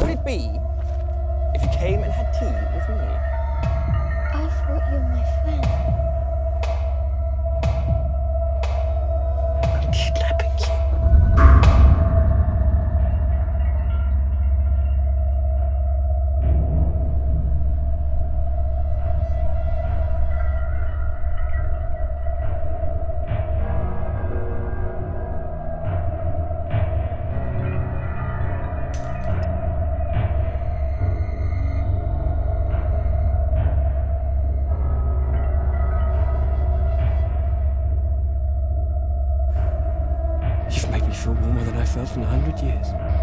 would it be if you came and had tea with me? I thought you were my friend. I'm kidnapping you. You've made me feel warmer than I felt in 100 years.